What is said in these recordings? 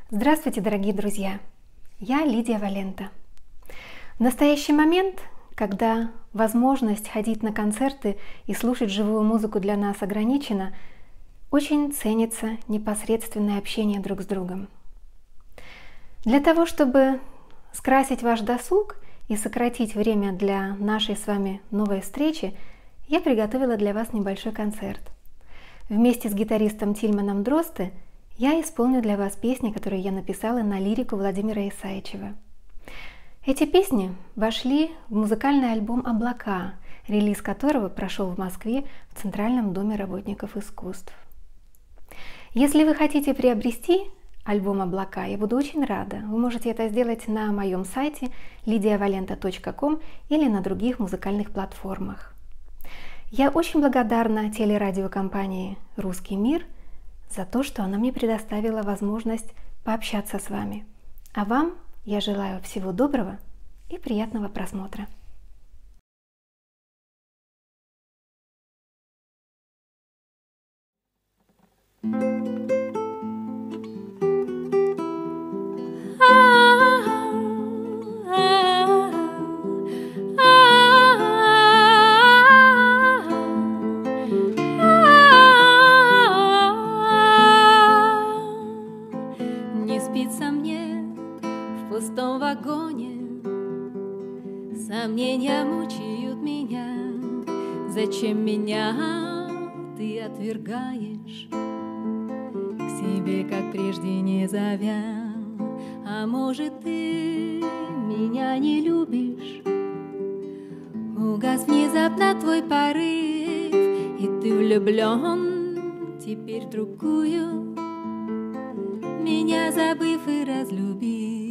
Здравствуйте, дорогие друзья! Я Лидия Валента. В настоящий момент, когда возможность ходить на концерты и слушать живую музыку для нас ограничена, очень ценится непосредственное общение друг с другом. Для того, чтобы скрасить ваш досуг и сократить время для нашей с вами новой встречи, я приготовила для вас небольшой концерт. Вместе с гитаристом Тильманом Дросте я исполню для вас песни, которые я написала на лирику Владимира Исаичева. Эти песни вошли в музыкальный альбом «Облака», релиз которого прошел в Москве в Центральном доме работников искусств. Если вы хотите приобрести альбом «Облака», я буду очень рада. Вы можете это сделать на моем сайте lidiavalenta.com или на других музыкальных платформах. Я очень благодарна телерадиокомпании «Русский мир» за то, что она мне предоставила возможность пообщаться с вами. А вам я желаю всего доброго и приятного просмотра. В вагоне сомнения мучают меня. Зачем меня ты отвергаешь, к себе, как прежде, не зовя? А может, ты меня не любишь? Угас внезапно твой порыв, и ты влюблен теперь в другую, меня забыв и разлюбив.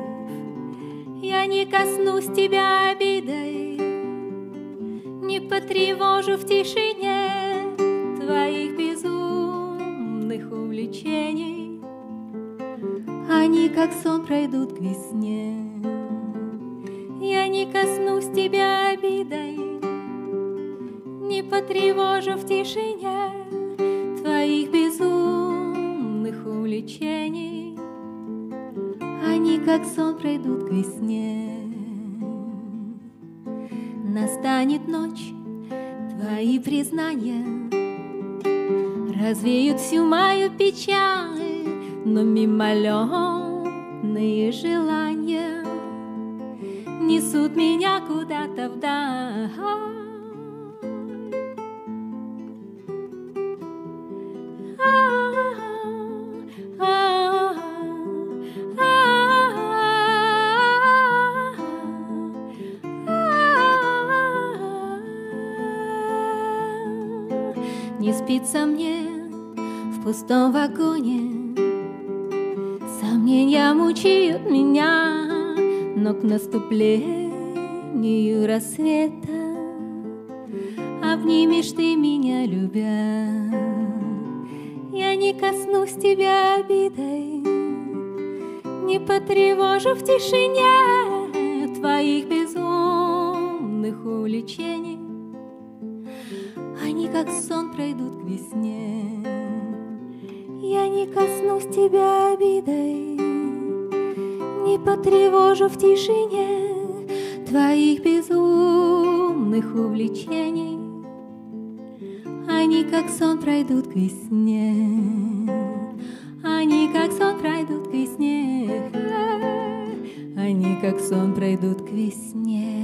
Я не коснусь тебя обидой, не потревожу в тишине твоих безумных увлечений. Они, как сон, пройдут к весне. Я не коснусь тебя обидой, не потревожу в тишине твоих безумных увлечений. Они, как сон, пройдут к весне. Настанет ночь, твои признания развеют всю мою печаль, но мимолетные желания несут меня куда-то вдаль. Не спится мне в пустом вагоне, сомнения мучают меня, но к наступлению рассвета обнимешь ты меня, любя. Я не коснусь тебя обидой, не потревожу в тишине твоих безумных увлечений. Они, как сон, пройдут к весне. Я не коснусь тебя обидой, не потревожу в тишине твоих безумных увлечений. Они, как сон, пройдут к весне. Они, как сон, пройдут к весне. Они, как сон, пройдут к весне.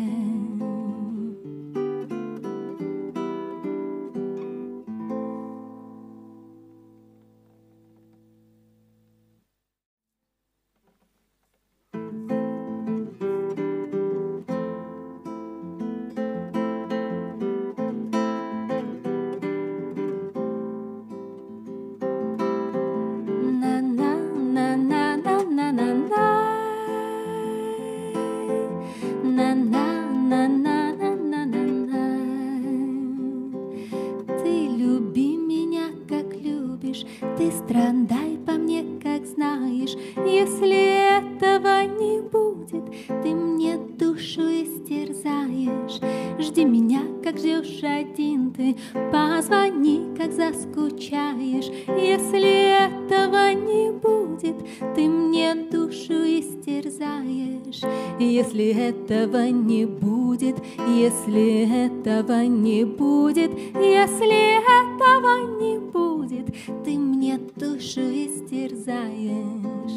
Ты страдай по мне, как знаешь. Если этого не будет, ты мне душу истерзаешь. Жди меня, как ждешь один ты, позвони, как заскучаешь. Если этого не будет, будет, ты мне душу истерзаешь. Если этого не будет, если этого не будет, если этого не будет, ты мне душу истерзаешь.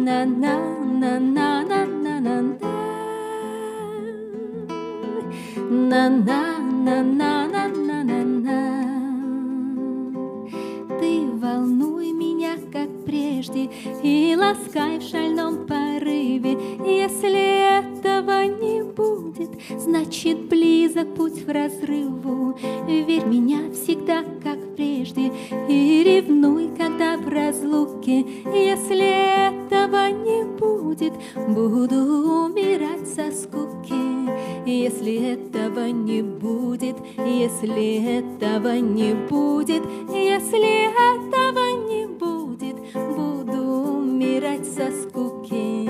На-на-на-на-на-на-на-на. На-на-на-на-на-на-на-на. Ты волнуй меня, как прежде, и ласкай в шальном порыве. Если этого не будет, значит близок путь в разрыву. Верь меня всегда, как прежде, и ревнуй, когда в разлуке. Если этого не будет, буду умирать со скуки. Если этого не будет, если этого не будет, если этого не будет, буду умирать со скуки.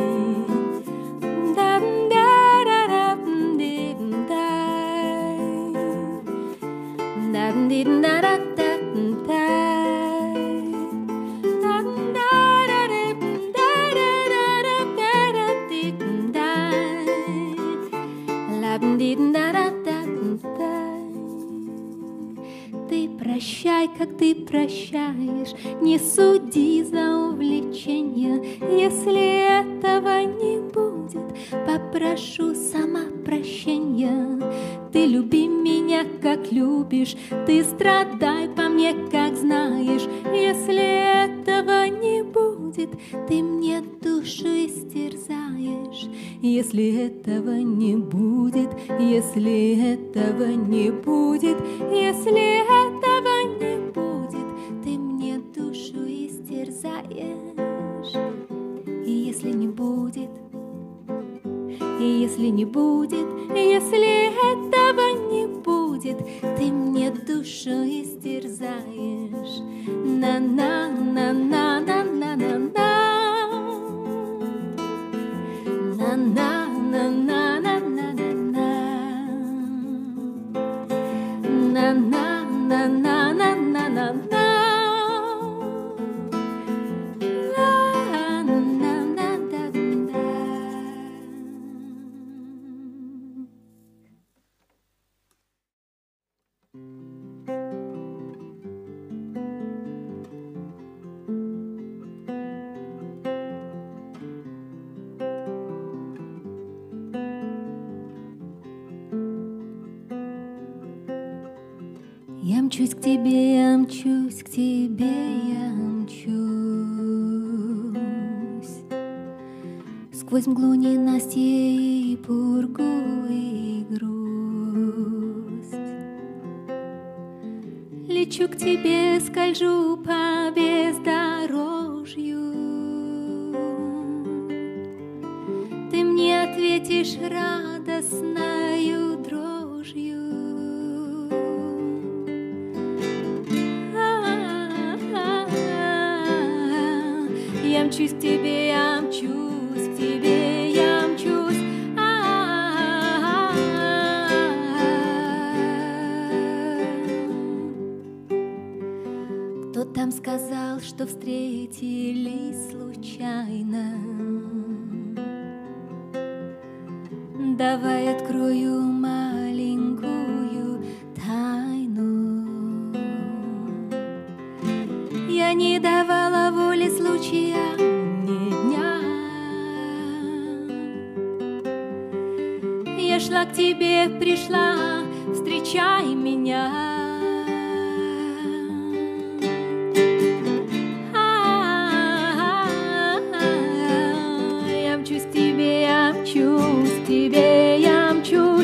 Ты прощай, как ты прощаешь, не суди за увлечение. Если этого не будет, попрошу сама прощения. Ты люби меня, как любишь, ты страдай по мне, как знаешь. Если этого не будет, ты мне душу истерзаешь. Если этого не будет, если этого не будет, если этого не будет, ты мне душу истерзаешь. И если не будет, и если не будет, если этого не будет, ты мне душу истерзаешь. На-на-на-на-на-на-на-на. Я мчусь к тебе, я мчусь к тебе, я мчусь сквозь мглу ненастье и пургу и грусть. Лечу к тебе, скольжу по бездорожью. Ты мне ответишь радостною дрожью. Я мчусь к тебе, я мчусь к тебе, я мчусь. Кто там сказал, что встретились случайно? Давай открою маленькую тайну. Я не давала воли случая ни дня. Я шла к тебе, пришла, встречай меня. Я мчусь к тебе, я мчусь к тебе, я мчусь.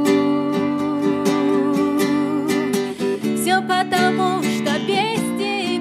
Потому что без тебя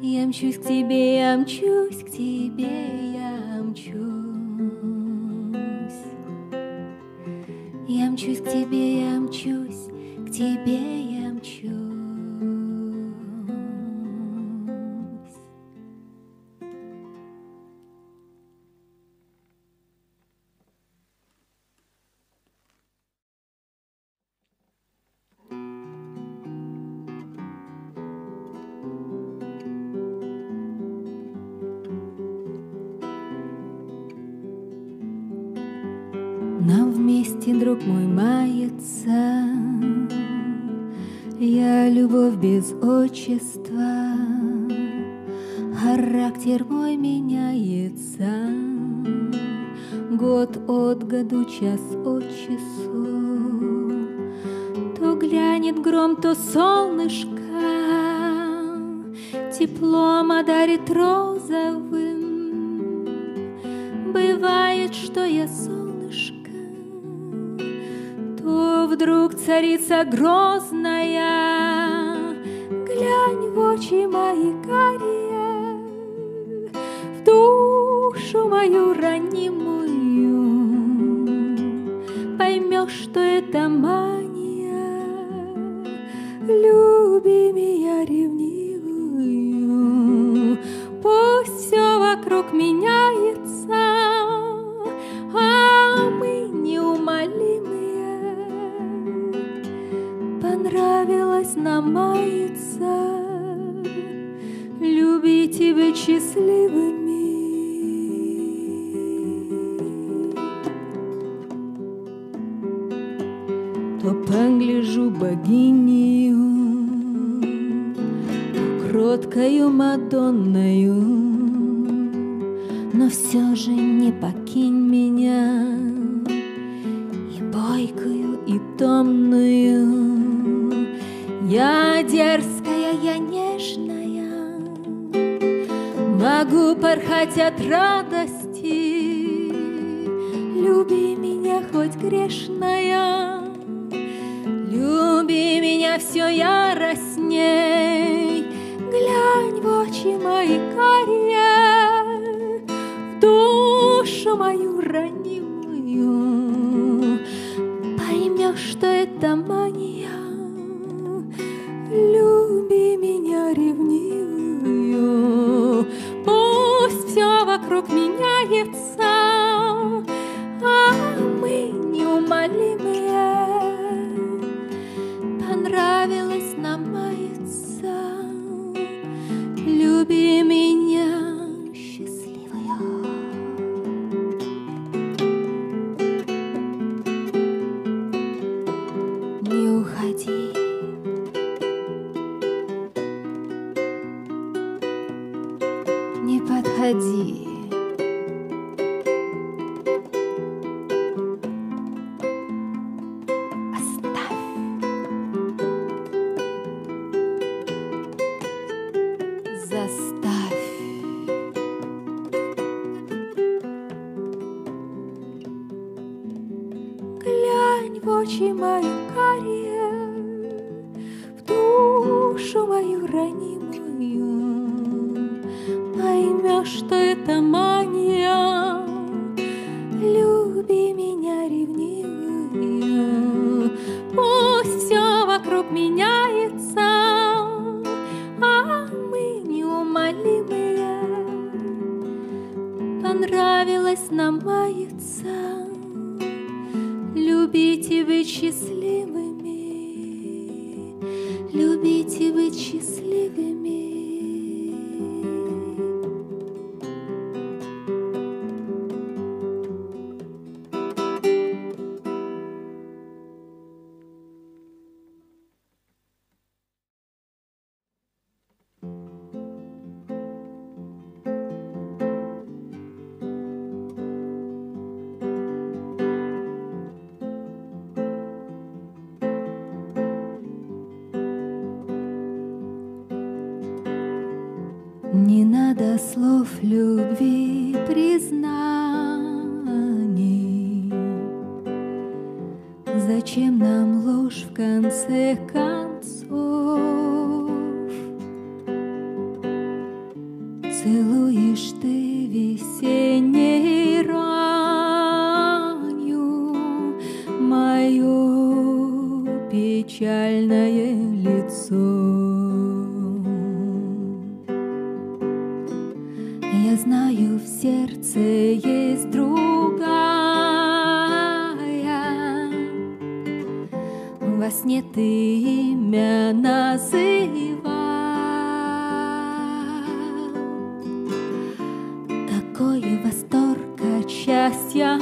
Я мчусь к тебе, я мчусь к тебе, я мчусь. Я мчусь к тебе, я мчусь, к тебе я мчусь. Нам вместе, друг мой, мается, я любовь без отчества, характер мой меняется, год от году, час от часу. То глянет гром, то солнышко теплом одарит розовым. Бывает, что я солнышко, то вдруг царица грозная. Глянь в очи мои карие, в душу мою ранимую, поймешь, что это мания, люби меня ревнивую. Пусть все вокруг меняется, а мы неумолимые. Понравилось нам маяться, любить и быть счастливыми. То погляжу богиню, то кроткою Мадонною, но все же не покинь меня, и бойкую, и томную. Я дерзкая, я нежная, могу порхать от радости. Люби меня, хоть грешная, люби меня все яростней. Глянь в очи мои карие, в душу мою ранимую, поймешь, что это мания, люби меня ревнивую. Пусть все вокруг меняется, а мы неумолимые. Понравилось нам маяться, люби меня счастливую. Не уходи, не подходи. Заставь. Глянь в очи мои карие, в душу мою ранимую, поймешь, что это мания, люби меня ревнивую. Пусть все вокруг меняется, а мы неумолимые. Понравилось нам маяться, любить и быть счастливыми, любить и быть счастливыми. Не надо слов любви, признаний. Зачем нам ложь в конце концов? Целуешь ты весенней ранью мое печальное лицо. Я знаю, в сердце есть другая, во сне ты имя называл. Такой восторг от счастья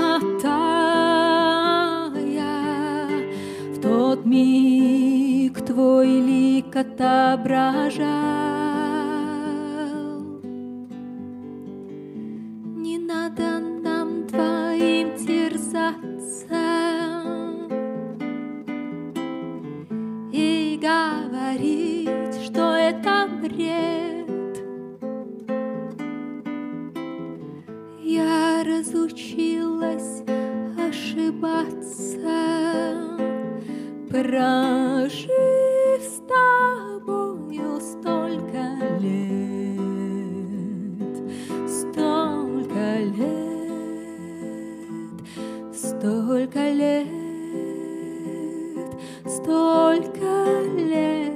тая, в тот миг твой лик отображал. Не надо нам двоим терзаться и говорить, что это бред. Я разучилась ошибаться, прожив с тобою столько лет, столько лет, столько лет, столько лет.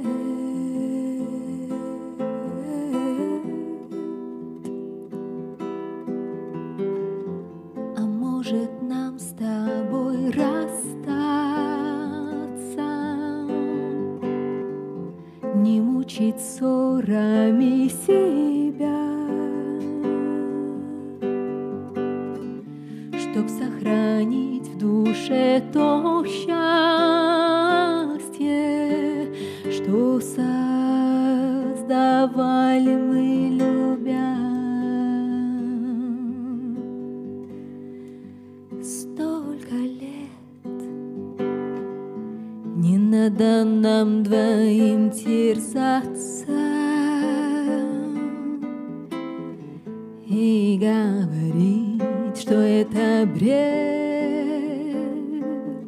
А может, нам с тобой расстаться, не мучить ссорами себя, чтоб сохранить в душе то счастье, что создавали мы, любя. Столько лет не надо нам двоим терзаться и говорить, что это бред.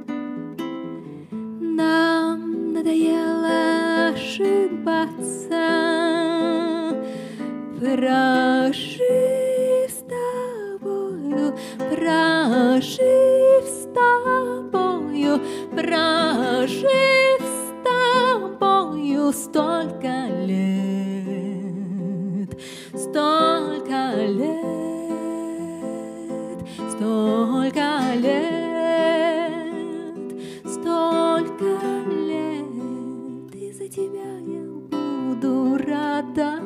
Нам надоело ошибаться, прожив с тобою, прожив с тобою, прожив с тобою столько лет, столько лет, столько лет, столько лет. И за тебя я буду рада,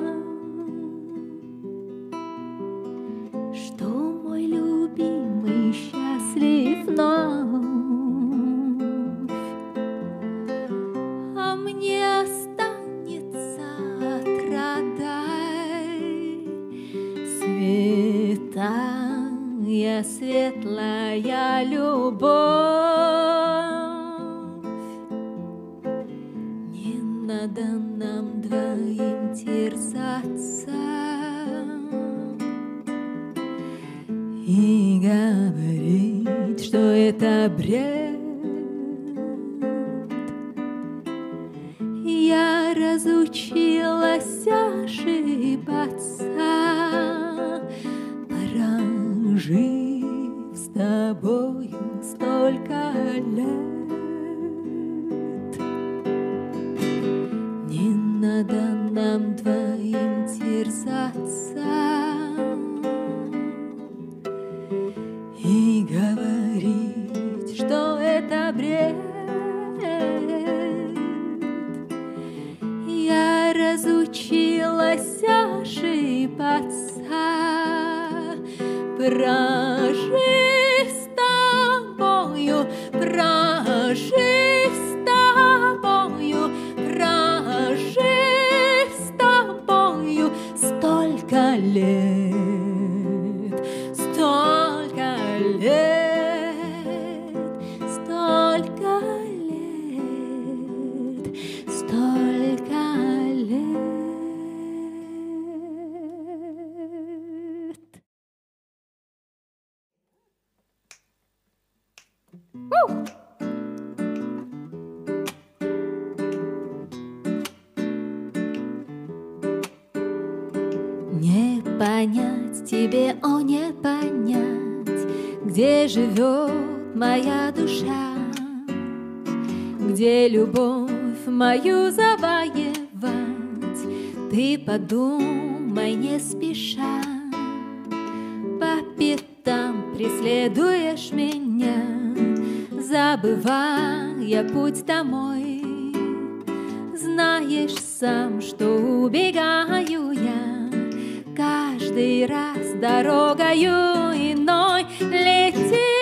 что мой любимый счастлив вновь, а мне останется отрадай светая, светлая любовь. Не надо нам двоим терзаться и говорить, что это бред. Я разучилась ошибаться, прожив с тобою столько лет. Не надо нам двоим терзаться и говорить, что это бред. Я разучилась ошибаться, прожив с тобою, прожив с тобою, прожив с тобою столько лет, столько лет, столько лет, столько лет. Не понять тебе, о, не понять, где живет моя душа, где любовь мою завоевать. Ты подумай не спеша, по пятам преследуешь меня, забывая путь домой. Знаешь сам, что убегаю я каждый раз дорогою иной. Лети,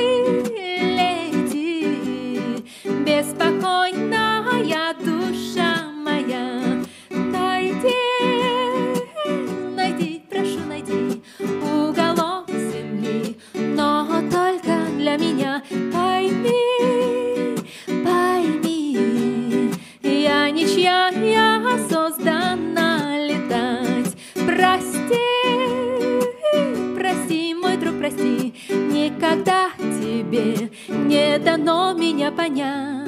лети, беспокойная душа моя, найди, найди, прошу, найди уголок земли, но только для меня. Пойми, пойми, я ничья, я создана летать. Прости, прости, мой друг, прости, никогда тебе не дано меня понять.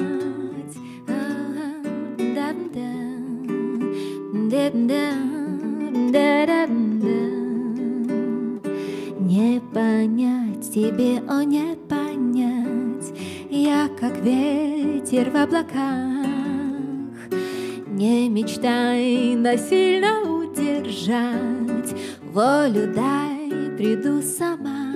Не понять тебе, о, не понять, я как ветер в облаках. Не мечтай насильно удержать, волю дай, приду сама.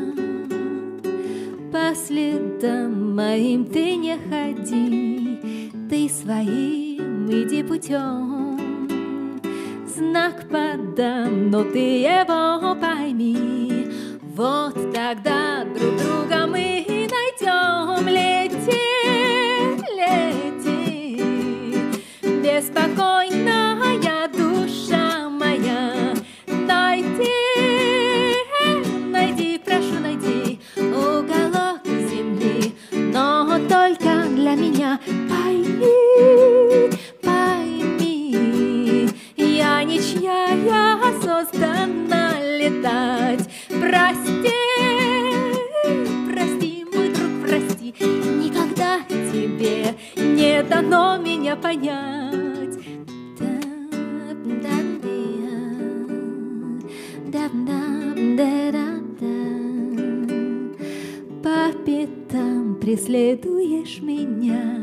По следам моим ты не ходи, ты своим иди путем. Знак подам, но ты его пойми, вот тогда друг друга мы найдем. Лети, лети, беспокойная душа моя, найди, найди, прошу, найди уголок земли, но только для меня. Пойми, пойми, я ничья, я создана летать. Прости, прости, мой друг, прости, никогда тебе не дано меня понять. По пятам преследуешь меня,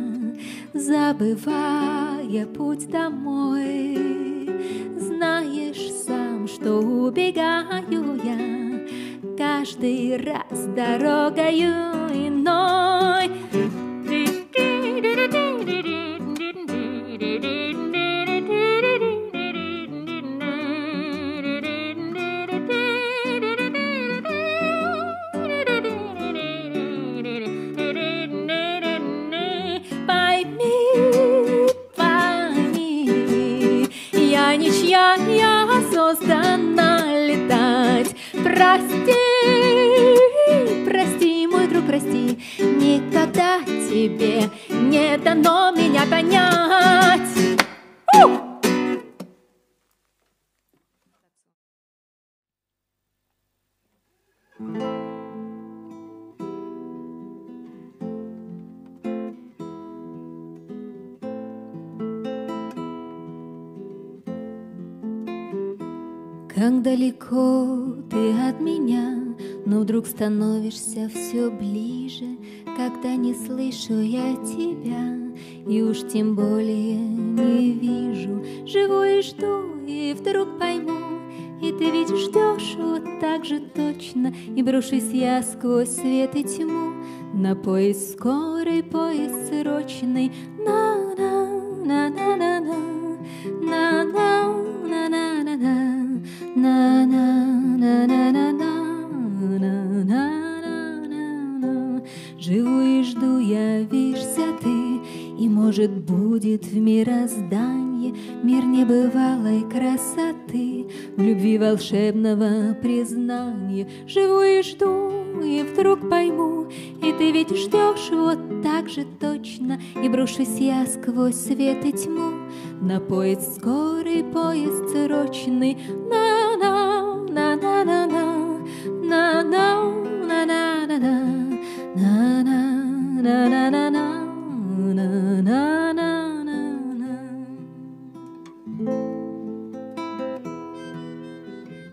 забывая путь домой. Знаешь сам, что убегаю я каждый раз дорогою иной. Я создана летать. Прости, прости, мой друг, прости, никогда тебе не дано меня понять. Как далеко ты от меня, но вдруг становишься все ближе, когда не слышу я тебя, и уж тем более не вижу. Живу и жду, и вдруг пойму, и ты ведь ждешь вот так же точно, и брошусь я сквозь свет и тьму на поезд скорый, поезд срочный. На-на-на-на-на-на, на-на-на-на-на-на. На-на-на-на-на-на-на-на-на. Живу и жду, явишься ты, и, может, будет в мироздании мир небывалой красоты, в любви волшебного признания. Живу и жду, и вдруг пойму, и ты ведь ждешь вот так же точно, и брошусь я сквозь свет и тьму на поезд скорый, поезд срочный. На-на-на-на-на-на, на-на-на-на-на-на, на-на-на-на-на-на-на.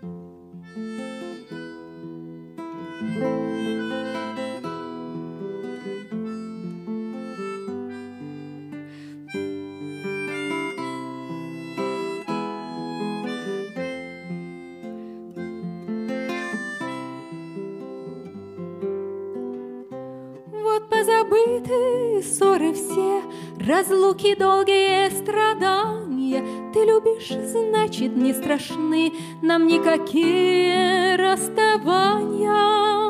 Вот позабыты ссоры все, разлуки долгие страдания. Ты любишь, значит, не страшны нам никакие расставания.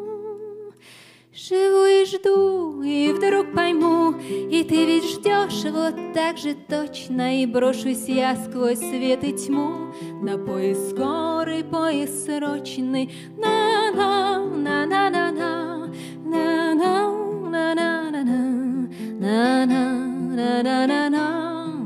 Живу и жду, и вдруг пойму, и ты ведь ждешь вот так же точно. И брошусь я сквозь свет и тьму на поезд скорый, поезд срочный. На-на-на-на-на-на, на-на-на-на-на-на-на-на-на-на.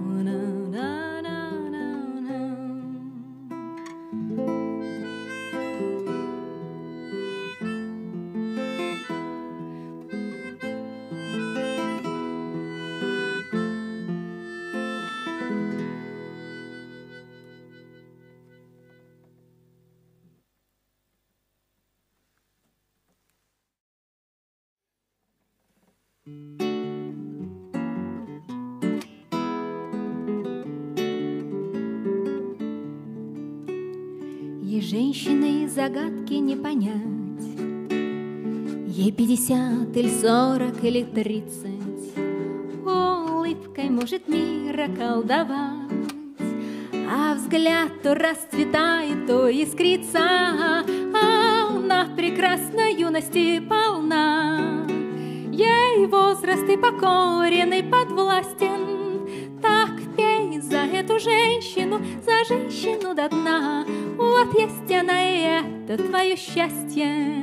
Ей женщины загадки не понять, ей 50 или 40 или 30, улыбкой может мир околдовать, а взгляд то расцветает, то искрится. Она прекрасной юности полна, ей возраст и покорен и подвластен. Так пей за эту женщину, за женщину до дна. Вот есть она, и это твое счастье.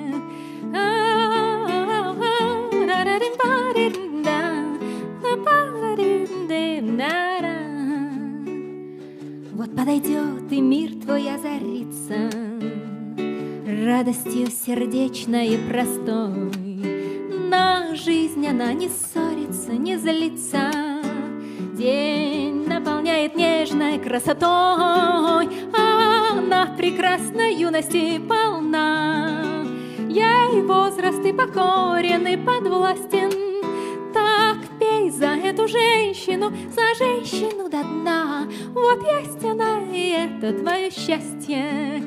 Вот подойдет, и мир твой озарится радостью сердечной и простой. На жизнь она не ссорится, не злится, день наполняет нежной красотой. Она прекрасной юности полна, ей возраст и покорен и подвластен. Так пей за эту женщину, за женщину до дна. Вот есть она, и это твое счастье.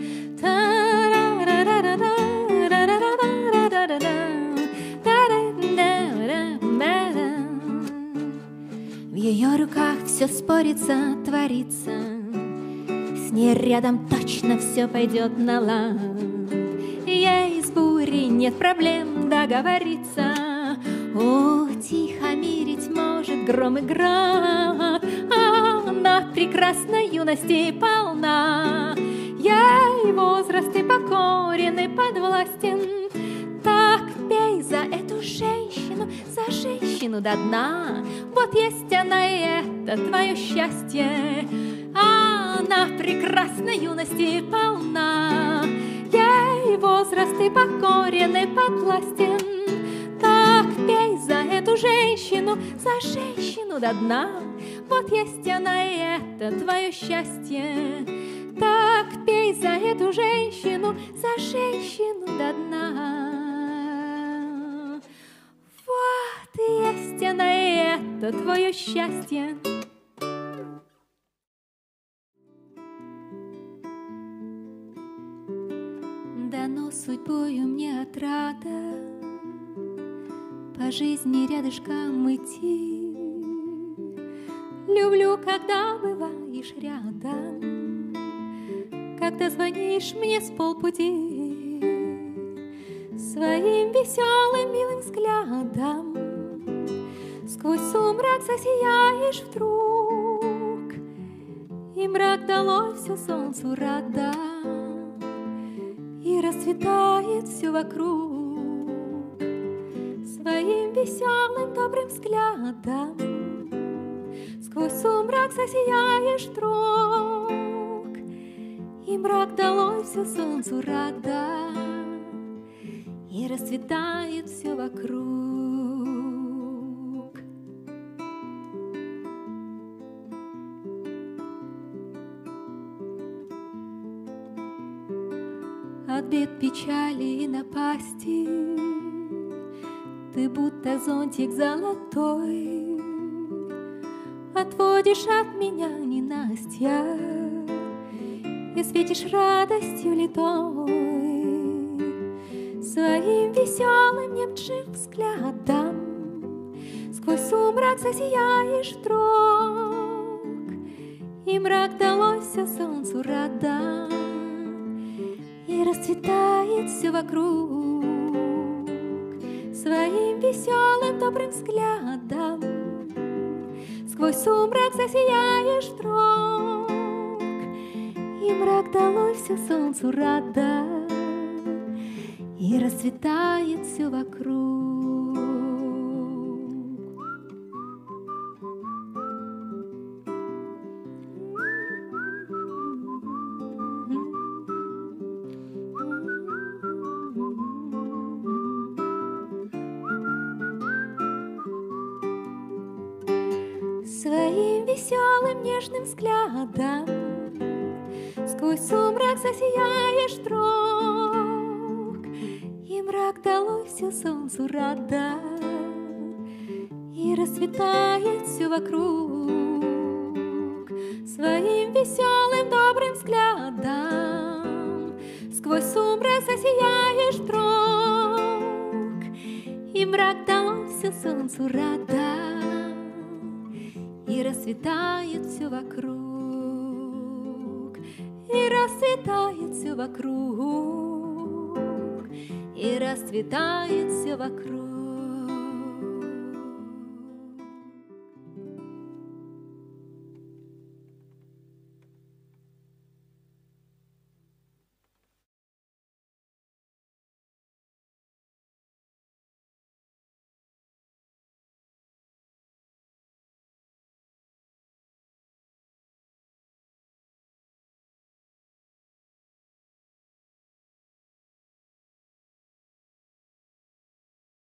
В ее руках все спорится, творится, с ней рядом точно все пойдет на лад. Ей с бурей нет проблем договориться, утихомирить может гром и град. Она прекрасной юности полна, ей возраст и покорен и подвластен. Так пей за эту женщину, за женщину до дна. Вот есть она, и это твое счастье. Она прекрасной юности полна, ей возраст и покорен и подвластен. Так пей за эту женщину, за женщину до дна. Вот есть она, и это твое счастье. Так пей за эту женщину, за женщину до дна. Вот есть она, и это твое счастье. Дано судьбою мне отрада по жизни рядышком идти. Люблю, когда бываешь рядом, когда звонишь мне с полпути, своим веселым милым взглядом сквозь сумрак засияешь вдруг, и мрак долой все солнцу рада, и расцветает все вокруг. Своим веселым добрым взглядом сквозь сумрак засияешь вдруг, и мрак долой все солнцу рада, и расцветает все вокруг. От бед, печали и напасти ты будто зонтик золотой отводишь от меня ненастья и светишь радостью литой. своим веселым немчим взглядом. Сквозь сумрак засияешь вдруг, и мрак далось солнцу рада, и расцветает все вокруг своим веселым добрым взглядом. Сквозь сумрак засияешь вдруг, и мрак далось солнцу рада, и расцветает все вокруг. Своим веселым нежным взглядом сквозь сумрак засияешь вдруг, и мрак далось солнцу рада, и расцветает все вокруг своим веселым добрым взглядом. Сквозь сумрак засияешь вдруг, и мрак далось солнцу рада, и расцветает все вокруг, и расцветает все вокруг, и расцветает все вокруг.